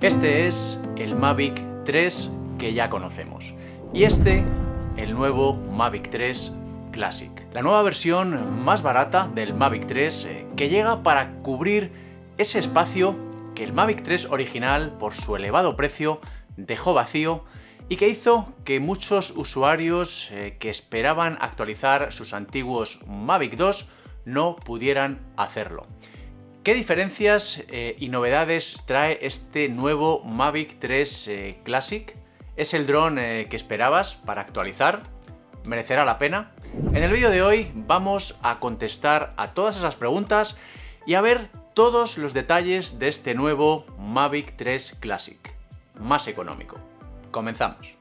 Este es el Mavic 3 que ya conocemos y este el nuevo Mavic 3 Classic, la nueva versión más barata del Mavic 3 que llega para cubrir ese espacio que el Mavic 3 original, por su elevado precio, dejó vacío y que hizo que muchos usuarios que esperaban actualizar sus antiguos Mavic 2 no pudieran hacerlo. ¿Qué diferencias y novedades trae este nuevo Mavic 3 Classic? ¿Es el dron que esperabas para actualizar? ¿Merecerá la pena? En el vídeo de hoy vamos a contestar a todas esas preguntas y a ver todos los detalles de este nuevo Mavic 3 Classic, más económico. Comenzamos.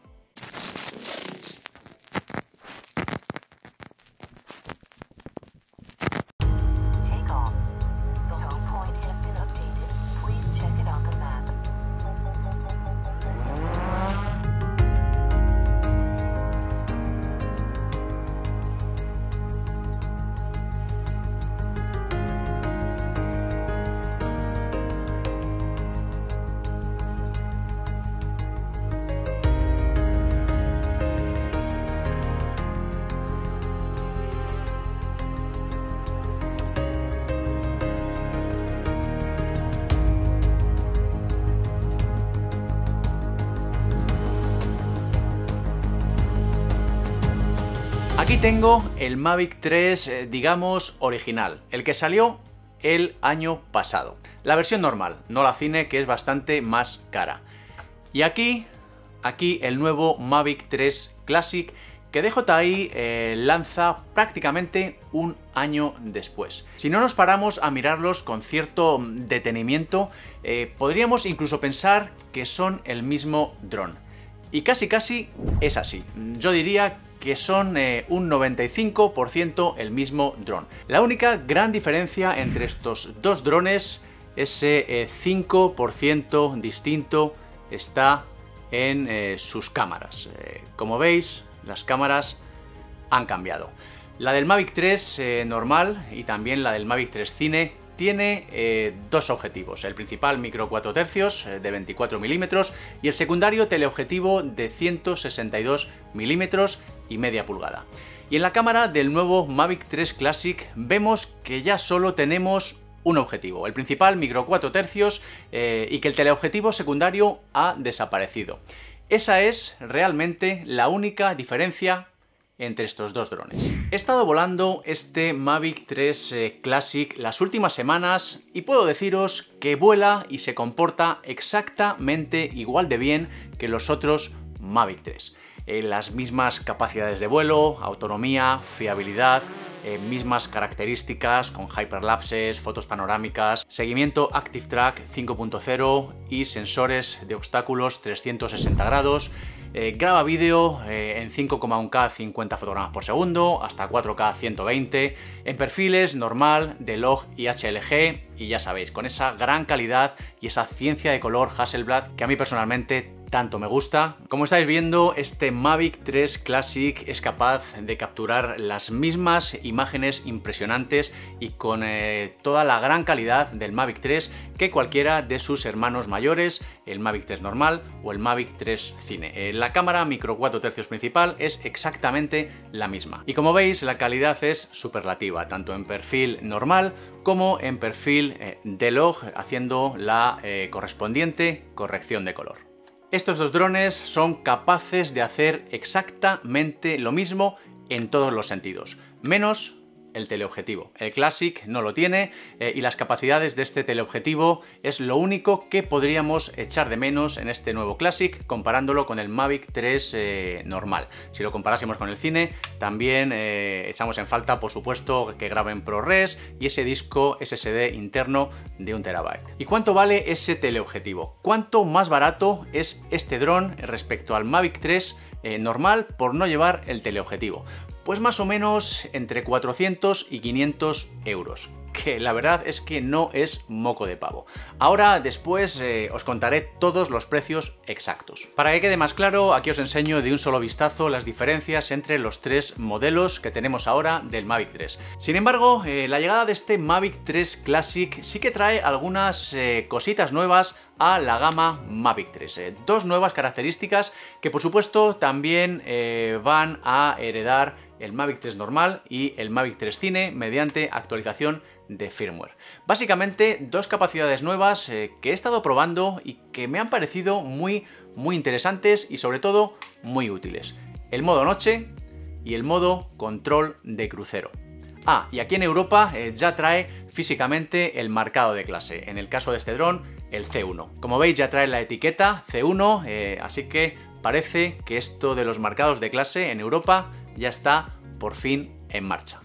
Aquí tengo el Mavic 3, digamos, original, el que salió el año pasado. La versión normal, no la Cine, que es bastante más cara. Y aquí el nuevo Mavic 3 Classic, que DJI lanza prácticamente un año después. Si no nos paramos a mirarlos con cierto detenimiento, podríamos incluso pensar que son el mismo dron. Y casi es así. Yo diría que son un 95% el mismo dron. La única gran diferencia entre estos dos drones, ese 5% distinto, está en sus cámaras. Como veis, las cámaras han cambiado. La del Mavic 3 normal y también la del Mavic 3 Cine tiene dos objetivos, el principal micro 4 tercios de 24 milímetros y el secundario teleobjetivo de 162 milímetros y media pulgada. Y en la cámara del nuevo Mavic 3 Classic vemos que ya solo tenemos un objetivo, el principal micro 4 tercios y que el teleobjetivo secundario ha desaparecido. Esa es realmente la única diferencia entre estos dos drones. He estado volando este Mavic 3 Classic las últimas semanas y puedo deciros que vuela y se comporta exactamente igual de bien que los otros Mavic 3. Las mismas capacidades de vuelo, autonomía, fiabilidad, mismas características con hyperlapses, fotos panorámicas, seguimiento Active Track 5.0 y sensores de obstáculos 360 grados. Graba vídeo en 5,1K 50 fotogramas por segundo, hasta 4K 120, en perfiles normal, D-Log y HLG, y ya sabéis, con esa gran calidad y esa ciencia de color Hasselblad que a mí personalmente tanto me gusta. Como estáis viendo, este Mavic 3 Classic es capaz de capturar las mismas imágenes impresionantes y con toda la gran calidad del Mavic 3 que cualquiera de sus hermanos mayores, el Mavic 3 normal o el Mavic 3 Cine. La cámara micro 4 tercios principal es exactamente la misma. Y como veis, la calidad es superlativa, tanto en perfil normal como en perfil D-Log, haciendo la correspondiente corrección de color. Estos dos drones son capaces de hacer exactamente lo mismo en todos los sentidos, menos el teleobjetivo. El Classic no lo tiene y las capacidades de este teleobjetivo es lo único que podríamos echar de menos en este nuevo Classic comparándolo con el Mavic 3 normal. Si lo comparásemos con el Cine, también echamos en falta, por supuesto, que grabe en ProRes y ese disco SSD interno de 1 TB. ¿Y cuánto vale ese teleobjetivo? ¿Cuánto más barato es este dron respecto al Mavic 3 normal por no llevar el teleobjetivo? Pues más o menos entre 400 y 500 euros. que la verdad es que no es moco de pavo. Ahora después os contaré todos los precios exactos. Para que quede más claro, aquí os enseño de un solo vistazo las diferencias entre los tres modelos que tenemos ahora del Mavic 3. Sin embargo, la llegada de este Mavic 3 Classic sí que trae algunas cositas nuevas a la gama Mavic 3. Dos nuevas características que por supuesto también van a heredar el Mavic 3 normal y el Mavic 3 Cine mediante actualización de firmware. Básicamente dos capacidades nuevas que he estado probando y que me han parecido muy interesantes y sobre todo muy útiles. El modo noche y el modo control de crucero. Ah, y aquí en Europa ya trae físicamente el marcado de clase, en el caso de este dron el C1. Como veis ya trae la etiqueta C1, así que parece que esto de los marcados de clase en Europa ya está por fin en marcha.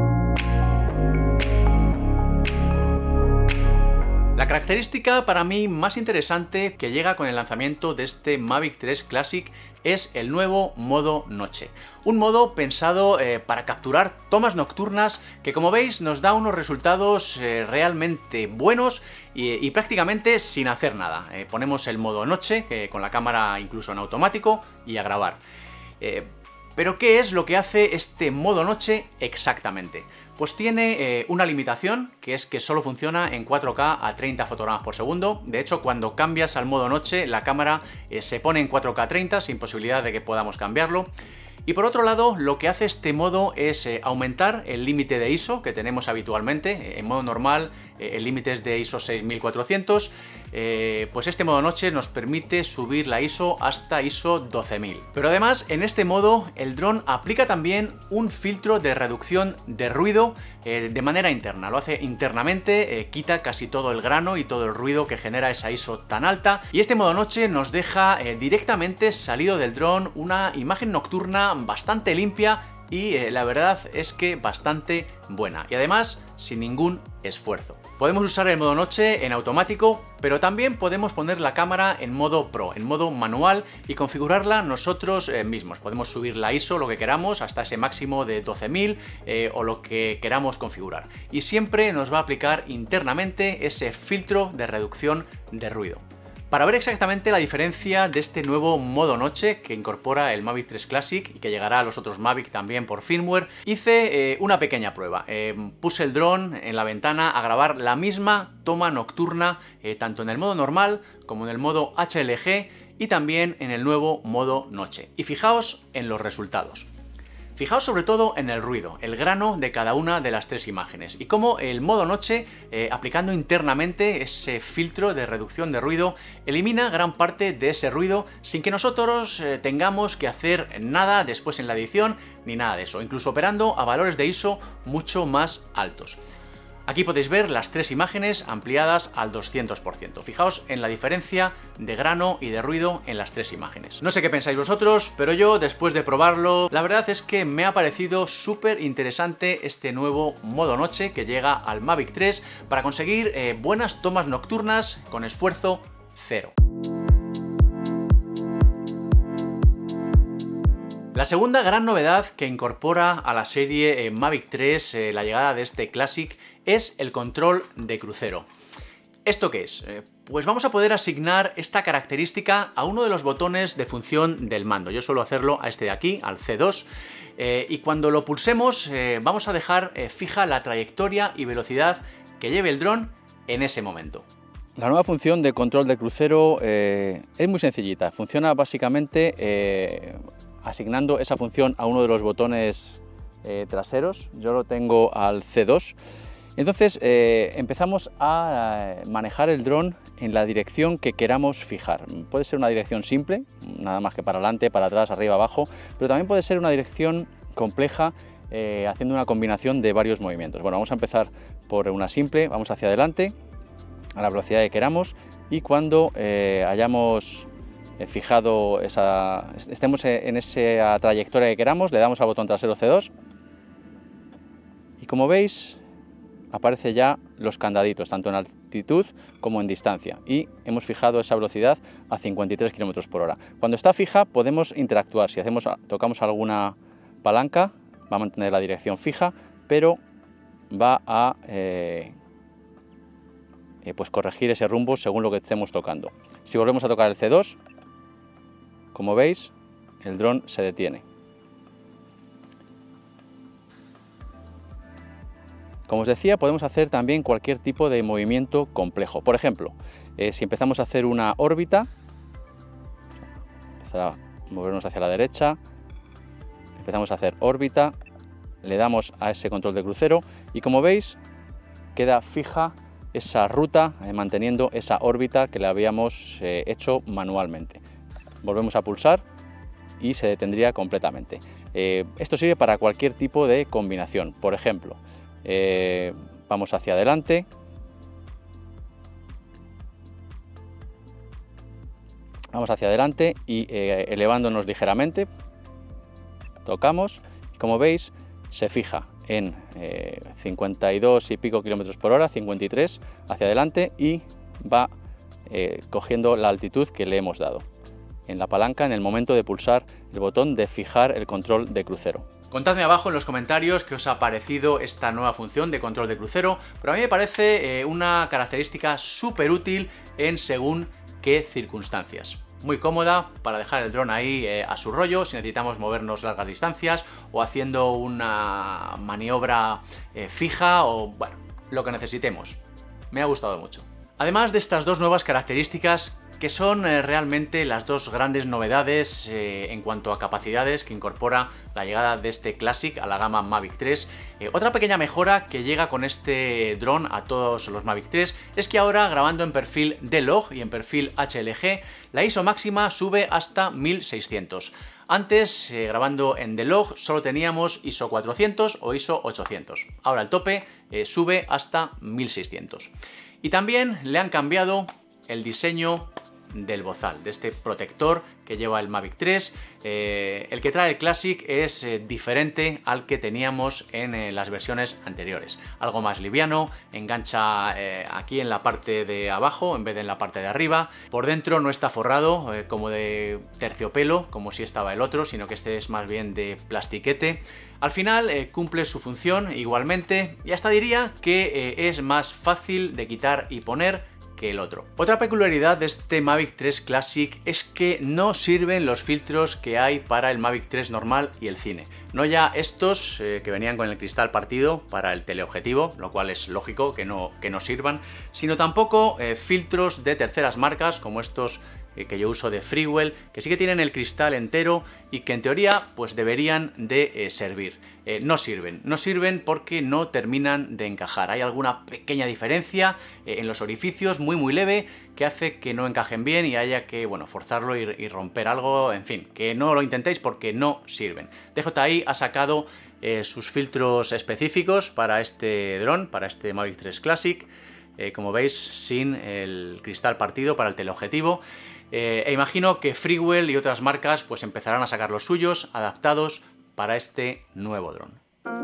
La característica para mí más interesante que llega con el lanzamiento de este Mavic 3 Classic es el nuevo modo noche. Un modo pensado para capturar tomas nocturnas que, como veis, nos da unos resultados realmente buenos y prácticamente sin hacer nada. Ponemos el modo noche con la cámara incluso en automático y a grabar. Pero ¿qué es lo que hace este modo noche exactamente? Pues tiene una limitación, que es que solo funciona en 4K a 30 fotogramas por segundo. De hecho, cuando cambias al modo noche, la cámara se pone en 4K 30 sin posibilidad de que podamos cambiarlo. Y por otro lado, lo que hace este modo es aumentar el límite de ISO que tenemos habitualmente. En modo normal, el límite es de ISO 6400. Pues este modo noche nos permite subir la ISO hasta ISO 12000. Pero además, en este modo, el dron aplica también un filtro de reducción de ruido de manera interna. Lo hace internamente, quita casi todo el grano y todo el ruido que genera esa ISO tan alta. Y este modo noche nos deja directamente salido del dron una imagen nocturna bastante limpia y la verdad es que bastante buena. Y además, sin ningún esfuerzo. Podemos usar el modo noche en automático, pero también podemos poner la cámara en modo pro, en modo manual y configurarla nosotros mismos. Podemos subir la ISO, lo que queramos, hasta ese máximo de 12000 o lo que queramos configurar. Y siempre nos va a aplicar internamente ese filtro de reducción de ruido. Para ver exactamente la diferencia de este nuevo modo noche que incorpora el Mavic 3 Classic y que llegará a los otros Mavic también por firmware, hice una pequeña prueba. Puse el dron en la ventana a grabar la misma toma nocturna, tanto en el modo normal como en el modo HLG y también en el nuevo modo noche. Y fijaos en los resultados. Fijaos sobre todo en el ruido, el grano de cada una de las tres imágenes y cómo el modo noche, aplicando internamente ese filtro de reducción de ruido, elimina gran parte de ese ruido sin que nosotros tengamos que hacer nada después en la edición ni nada de eso, incluso operando a valores de ISO mucho más altos. Aquí podéis ver las tres imágenes ampliadas al 200%. Fijaos en la diferencia de grano y de ruido en las tres imágenes. No sé qué pensáis vosotros, pero yo, después de probarlo, la verdad es que me ha parecido súper interesante este nuevo modo noche que llega al Mavic 3 para conseguir buenas tomas nocturnas con esfuerzo cero. La segunda gran novedad que incorpora a la serie Mavic 3 la llegada de este Classic es el control de crucero. ¿Esto qué es? Pues vamos a poder asignar esta característica a uno de los botones de función del mando. Yo suelo hacerlo a este de aquí, al C2, y cuando lo pulsemos vamos a dejar fija la trayectoria y velocidad que lleve el dron en ese momento. La nueva función de control de crucero es muy sencillita. Funciona básicamente asignando esa función a uno de los botones traseros. Yo lo tengo al C2. Entonces empezamos a manejar el dron en la dirección que queramos fijar. Puede ser una dirección simple, nada más que para adelante, para atrás, arriba, abajo, pero también puede ser una dirección compleja haciendo una combinación de varios movimientos. Bueno, vamos a empezar por una simple, vamos hacia adelante a la velocidad que queramos y cuando hayamos fijado estemos en esa trayectoria que queramos, le damos al botón trasero C2 y como veis aparece ya los candaditos, tanto en altitud como en distancia y hemos fijado esa velocidad a 53 km por hora. Cuando está fija podemos interactuar, si tocamos alguna palanca va a mantener la dirección fija, pero va a pues corregir ese rumbo según lo que estemos tocando. Si volvemos a tocar el C2, como veis, el dron se detiene. Como os decía, podemos hacer también cualquier tipo de movimiento complejo. Por ejemplo, si empezamos a hacer una órbita, empezar a movernos hacia la derecha, empezamos a hacer órbita, le damos a ese control de crucero y como veis queda fija esa ruta, manteniendo esa órbita que le habíamos hecho manualmente. Volvemos a pulsar y se detendría completamente. Esto sirve para cualquier tipo de combinación. Por ejemplo, vamos hacia adelante, y elevándonos ligeramente, tocamos y como veis se fija en 52 y pico kilómetros por hora, 53 hacia adelante y va cogiendo la altitud que le hemos dado en la palanca en el momento de pulsar el botón de fijar el control de crucero. Contadme abajo en los comentarios qué os ha parecido esta nueva función de control de crucero, pero a mí me parece una característica súper útil en según qué circunstancias. Muy cómoda para dejar el dron ahí a su rollo, si necesitamos movernos largas distancias o haciendo una maniobra fija o, bueno, lo que necesitemos. Me ha gustado mucho. Además de estas dos nuevas características, que son realmente las dos grandes novedades en cuanto a capacidades que incorpora la llegada de este Classic a la gama Mavic 3. Otra pequeña mejora que llega con este dron a todos los Mavic 3 es que ahora, grabando en perfil D-Log y en perfil HLG, la ISO máxima sube hasta 1600. Antes, grabando en D-Log, solo teníamos ISO 400 o ISO 800. Ahora el tope sube hasta 1600. Y también le han cambiado el diseño del bozal, de este protector que lleva el Mavic 3. El que trae el Classic es diferente al que teníamos en las versiones anteriores. Algo más liviano, engancha aquí en la parte de abajo en vez de en la parte de arriba. Por dentro no está forrado como de terciopelo, como si estaba el otro, sino que este es más bien de plastiquete. Al final cumple su función igualmente y hasta diría que es más fácil de quitar y poner que el otro. Otra peculiaridad de este Mavic 3 Classic es que no sirven los filtros que hay para el Mavic 3 normal y el cine. No ya estos que venían con el cristal partido para el teleobjetivo, lo cual es lógico que no sirvan, sino tampoco filtros de terceras marcas como estos que yo uso de Freewell, que sí que tienen el cristal entero y que en teoría pues deberían de servir. No sirven porque no terminan de encajar. Hay alguna pequeña diferencia en los orificios, muy leve, que hace que no encajen bien y haya que, bueno, forzarlo y romper algo, en fin, que no lo intentéis porque no sirven. DJI ha sacado sus filtros específicos para este dron, para este Mavic 3 Classic, como veis, sin el cristal partido para el teleobjetivo. Imagino que Freewell y otras marcas pues empezarán a sacar los suyos adaptados para este nuevo dron.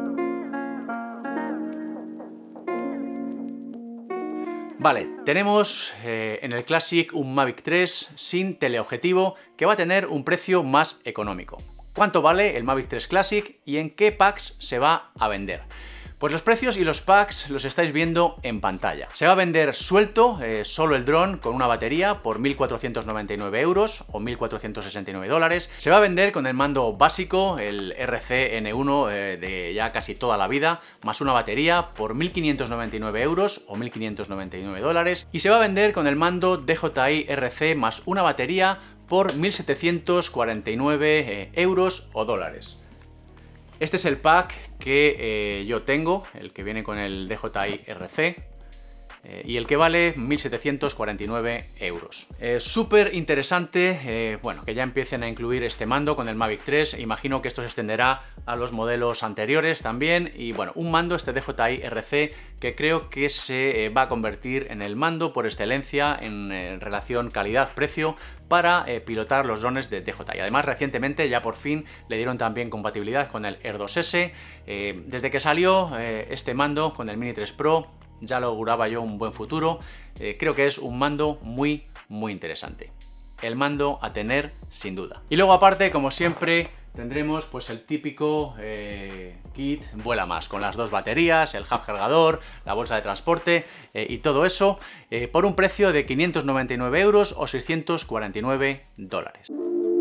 Vale, tenemos en el Classic un Mavic 3 sin teleobjetivo que va a tener un precio más económico. ¿Cuánto vale el Mavic 3 Classic y en qué packs se va a vender? Pues los precios y los packs los estáis viendo en pantalla. Se va a vender suelto, solo el dron con una batería por 1.499 euros o 1.469 dólares. Se va a vender con el mando básico, el RC-N1 de ya casi toda la vida, más una batería por 1.599 euros o 1.599 dólares. Y se va a vender con el mando DJI RC más una batería por 1.749 euros o dólares. Este es el pack que yo tengo, el que viene con el DJI RC y el que vale 1.749 euros. Súper interesante, bueno, que ya empiecen a incluir este mando con el Mavic 3. Imagino que esto se extenderá a los modelos anteriores también. Y bueno, un mando, este DJI RC, que creo que se va a convertir en el mando por excelencia en relación calidad-precio para pilotar los drones de DJI. Además, recientemente ya por fin le dieron también compatibilidad con el Air 2S. Desde que salió este mando con el Mini 3 Pro, ya lo auguraba yo un buen futuro. Creo que es un mando muy interesante. El mando a tener sin duda. Y luego aparte, como siempre, tendremos pues el típico kit Vuela Más, con las 2 baterías, el hub cargador, la bolsa de transporte y todo eso, por un precio de 599 € o 649 $.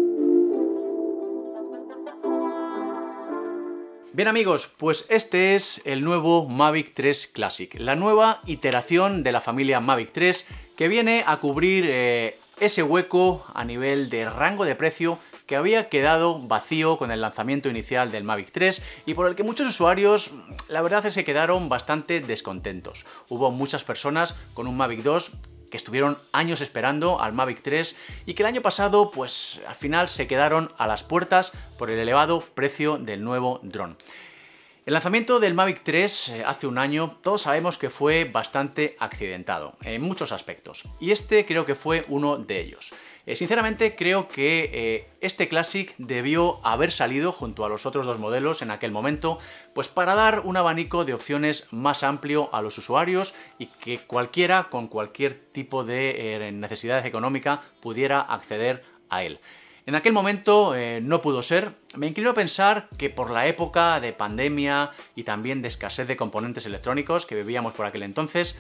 Bien amigos, pues este es el nuevo Mavic 3 Classic, la nueva iteración de la familia Mavic 3 que viene a cubrir ese hueco a nivel de rango de precio que había quedado vacío con el lanzamiento inicial del Mavic 3 y por el que muchos usuarios, la verdad es que quedaron bastante descontentos. Hubo muchas personas con un Mavic 2 que estuvieron años esperando al Mavic 3 y que el año pasado pues al final se quedaron a las puertas por el elevado precio del nuevo dron. El lanzamiento del Mavic 3 hace un año todos sabemos que fue bastante accidentado en muchos aspectos y este creo que fue uno de ellos. Sinceramente creo que este Classic debió haber salido junto a los otros 2 modelos en aquel momento, pues para dar un abanico de opciones más amplio a los usuarios y que cualquiera con cualquier tipo de necesidad económica pudiera acceder a él. En aquel momento no pudo ser. Me inclino a pensar que por la época de pandemia y también de escasez de componentes electrónicos que vivíamos por aquel entonces,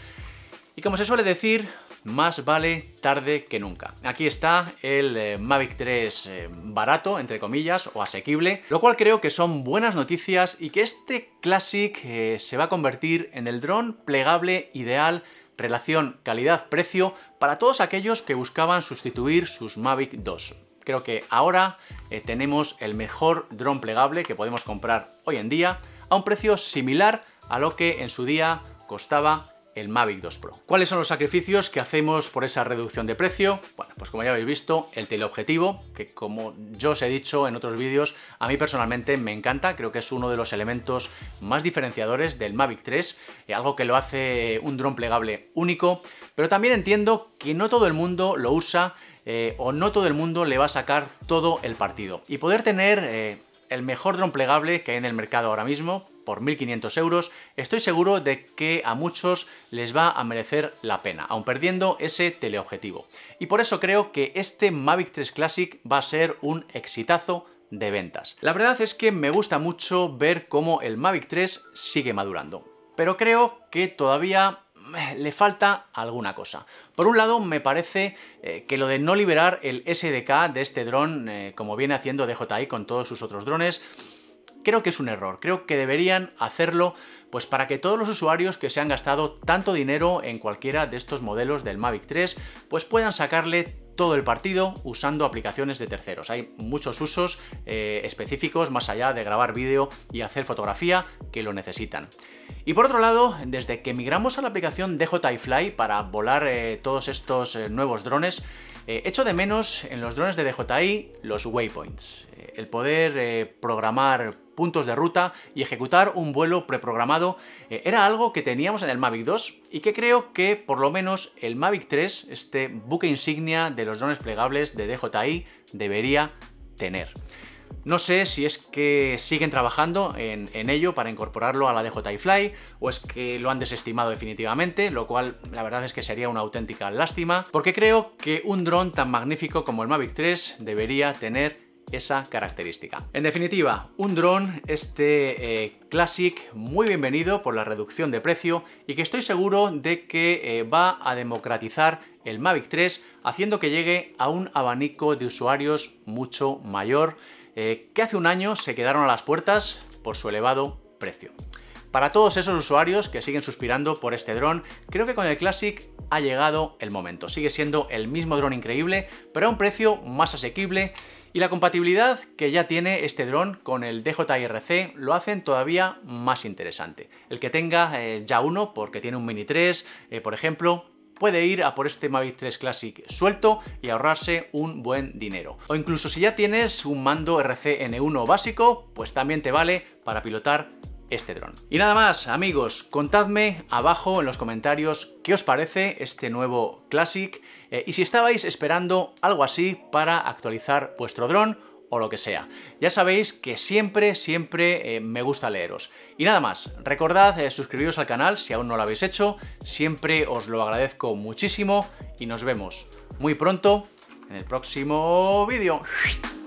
y como se suele decir, más vale tarde que nunca. Aquí está el Mavic 3 barato, entre comillas, o asequible, lo cual creo que son buenas noticias y que este Classic se va a convertir en el dron plegable ideal, relación calidad-precio, para todos aquellos que buscaban sustituir sus Mavic 2. Creo que ahora tenemos el mejor dron plegable que podemos comprar hoy en día a un precio similar a lo que en su día costaba el Mavic 2 Pro. ¿Cuáles son los sacrificios que hacemos por esa reducción de precio? Bueno, pues como ya habéis visto, el teleobjetivo, que como yo os he dicho en otros vídeos, a mí personalmente me encanta, creo que es uno de los elementos más diferenciadores del Mavic 3, algo que lo hace un dron plegable único, pero también entiendo que no todo el mundo lo usa o no todo el mundo le va a sacar todo el partido. Y poder tener el mejor dron plegable que hay en el mercado ahora mismo, por 1.500 €, estoy seguro de que a muchos les va a merecer la pena, aun perdiendo ese teleobjetivo. Y por eso creo que este Mavic 3 Classic va a ser un exitazo de ventas. La verdad es que me gusta mucho ver cómo el Mavic 3 sigue madurando, pero creo que todavía le falta alguna cosa. Por un lado, me parece que lo de no liberar el SDK de este dron, como viene haciendo DJI con todos sus otros drones, creo que es un error. Creo que deberían hacerlo pues para que todos los usuarios que se han gastado tanto dinero en cualquiera de estos modelos del Mavic 3 pues puedan sacarle todo el partido usando aplicaciones de terceros. Hay muchos usos específicos más allá de grabar vídeo y hacer fotografía que lo necesitan. Y por otro lado, desde que migramos a la aplicación DJI Fly para volar todos estos nuevos drones, echo de menos en los drones de DJI los waypoints, el poder programar puntos de ruta y ejecutar un vuelo preprogramado. Era algo que teníamos en el Mavic 2 y que creo que por lo menos el Mavic 3, este buque insignia de los drones plegables de DJI, debería tener. No sé si es que siguen trabajando en ello para incorporarlo a la DJI Fly o es que lo han desestimado definitivamente, lo cual la verdad es que sería una auténtica lástima, porque creo que un dron tan magnífico como el Mavic 3 debería tener esa característica. En definitiva, un dron Classic muy bienvenido por la reducción de precio y que estoy seguro de que va a democratizar el Mavic 3 haciendo que llegue a un abanico de usuarios mucho mayor que hace un año se quedaron a las puertas por su elevado precio. Para todos esos usuarios que siguen suspirando por este dron, creo que con el Classic ha llegado el momento. Sigue siendo el mismo dron increíble, pero a un precio más asequible. Y la compatibilidad que ya tiene este dron con el DJI RC lo hacen todavía más interesante. El que tenga ya uno, porque tiene un Mini 3, por ejemplo, puede ir a por este Mavic 3 Classic suelto y ahorrarse un buen dinero. O incluso si ya tienes un mando RC N1 básico, pues también te vale para pilotar este dron. Y nada más, amigos, contadme abajo en los comentarios qué os parece este nuevo Classic y si estabais esperando algo así para actualizar vuestro dron o lo que sea. Ya sabéis que siempre me gusta leeros. Y nada más, recordad suscribiros al canal si aún no lo habéis hecho, siempre os lo agradezco muchísimo y nos vemos muy pronto en el próximo vídeo.